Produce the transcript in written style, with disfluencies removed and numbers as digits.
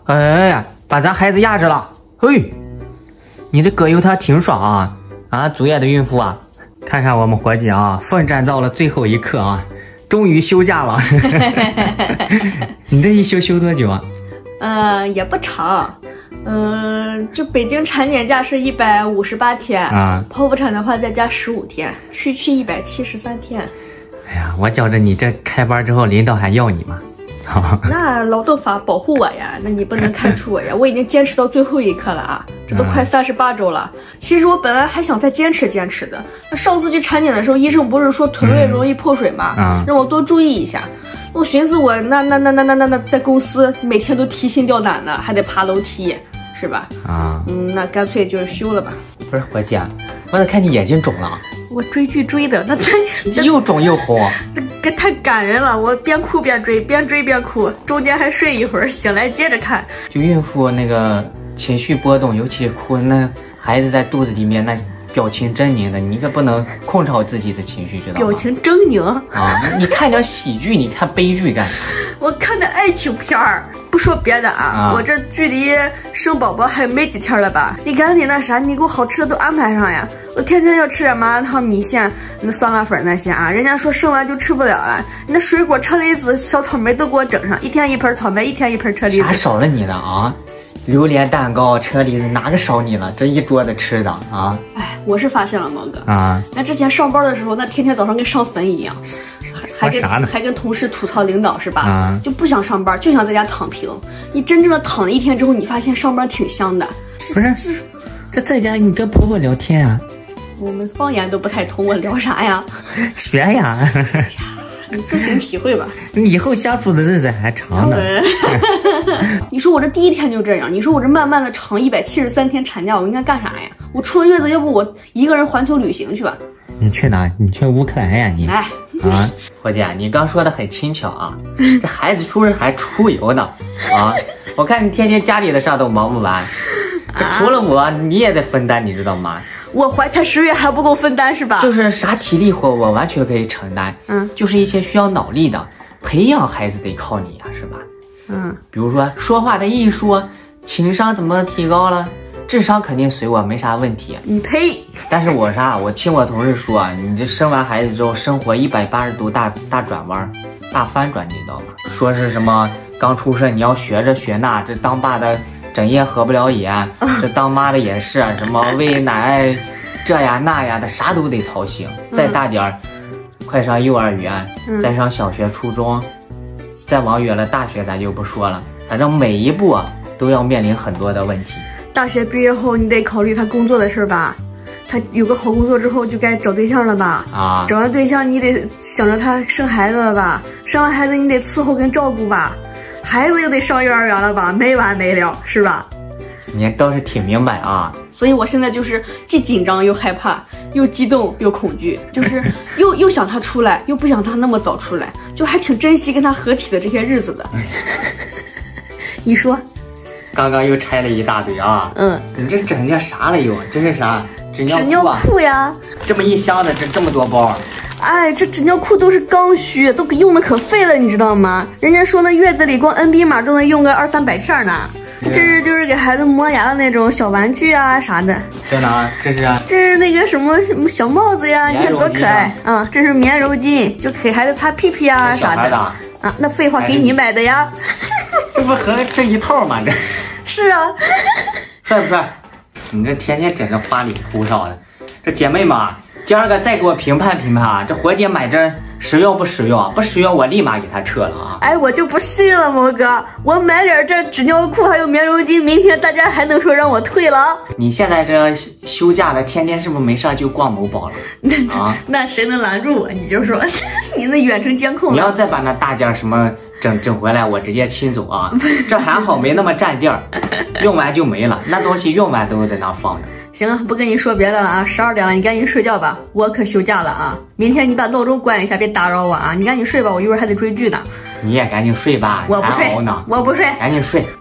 哎呀，把咱孩子压着了！嘿，你这葛优他挺爽啊！啊，足月的孕妇啊，看看我们伙计啊，奋战到了最后一刻啊，终于休假了。你这一休多久啊？ 也不长。这北京产检假是158天啊，剖腹产的话再加15天，区173天。 哎呀，我觉着你这开班之后，领导还要你吗？ 那劳动法保护我呀，那你不能开除我呀！我已经坚持到最后一刻了啊，这都快38周了。其实我本来还想再坚持的。那上次去产检的时候，医生不是说臀位容易破水吗？让我多注意一下。我寻思我那在公司每天都提心吊胆的，还得爬楼梯，是吧？那干脆就休了吧。 不是伙计啊，我咋看你眼睛肿了？ 我追剧追的，那又肿又红， 这太感人了。我边哭边追，边追边哭，中间还睡一会儿，醒来接着看。 就孕妇那个情绪波动，尤其哭，那孩子在肚子里面那表情狰狞的，你可不能控制好自己的情绪，知道吗？ 表情狰狞啊！你看点喜剧，你看悲剧干啥？ 我看的爱情片儿。不说别的啊，我这距离生宝宝还没几天了吧？你赶紧那啥，你给我好吃的都安排上呀！我天天要吃点麻辣烫、米线、那酸辣粉那些啊。人家说生完就吃不了了，你那水果、车厘子、小草莓都给我整上，一天一盆草莓，一天一盆车厘子。 啥少了你了啊？榴莲蛋糕、车厘子哪个少你了？这一桌子吃的啊！ 哎，我是发现了毛哥啊，那之前上班的时候，那天天早上跟上坟一样。还跟同事吐槽领导是吧？就不想上班，就想在家躺平。你真正的躺了一天之后，你发现上班挺香的。 不是，这在家你跟婆婆聊天啊？ 我们方言都不太通，我聊啥呀？ 学呀！ 你自行体会吧。 你以后相处的日子还长呢。 你说我这第一天就这样，你说我这慢慢的长173天产假，我应该干啥呀？我出了月子，要不我一个人环球旅行去吧？你去哪？你去乌克兰呀？你啊，伙计，你刚说的很轻巧啊，这孩子出生还出游呢啊！我看你天天家里的事都忙不完，这除了我你也得分担，你知道吗？我怀胎10月还不够分担是吧？就是啥体力活我完全可以承担，就是一些需要脑力的，培养孩子得靠你呀，是吧？比如说说话的艺术，情商怎么提高了？智商肯定随我没啥问题。你呸！但是我听我同事说，你这生完孩子之后，生活180度大转弯，大翻转，你知道吗？说是什么刚出生你要学这学那，这当爸的整夜合不了眼，这当妈的也是什么喂奶这呀那呀的，啥都得操心。再大点快上幼儿园，再上小学初中，再往远了大学咱就不说了，反正每一步都要面临很多的问题。大学毕业后，你得考虑他工作的事吧？他有个好工作之后，就该找对象了吧？找完对象，你得想着他生孩子了吧？生完孩子，你得伺候跟照顾吧？孩子又得上幼儿园了吧？没完没了，是吧？你倒是挺明白啊！所以我现在就是既紧张又害怕，又激动又恐惧，就是又想他出来，又不想他那么早出来，就还挺珍惜跟他合体的这些日子的。你说？刚刚又拆了一大堆啊！你这整件啥了又？这是啥？纸尿裤呀！这么一箱子，这么多包。哎，这纸尿裤都是刚需，都用的可废了，你知道吗？人家说那月子里光 NB 码都能用个200-300片呢。这是就是给孩子磨牙的那种小玩具啊啥的。这哪？这是那个什么小帽子呀，你看多可爱啊！这是棉柔巾，就给孩子擦屁屁啊啥的。啊，那废话给你买的呀。这不和这一套吗？这是啊，帅不帅？你这天天整这花里胡哨的，这姐妹们，今儿个再给我评判评判啊！这伙计买这实用不实用？不实用我立马给他撤了啊！哎，我就不信了，毛哥，我买点这纸尿裤还有棉柔巾，明天大家还能说让我退了？你现在这休假了，天天是不是没事就逛某宝了？那谁能拦住我？你就说你那远程监控，你要再把那大件什么整回来，我直接亲走啊！这还好没那么占地儿，用完就没了，那东西用完都在那放着。行了，不跟你说别的了啊！12点了，你赶紧睡觉吧，我可休假了啊！明天你把闹钟关一下，别打扰我啊！你赶紧睡吧，我一会儿还得追剧呢。你也赶紧睡吧，我不睡，我不睡，赶紧睡。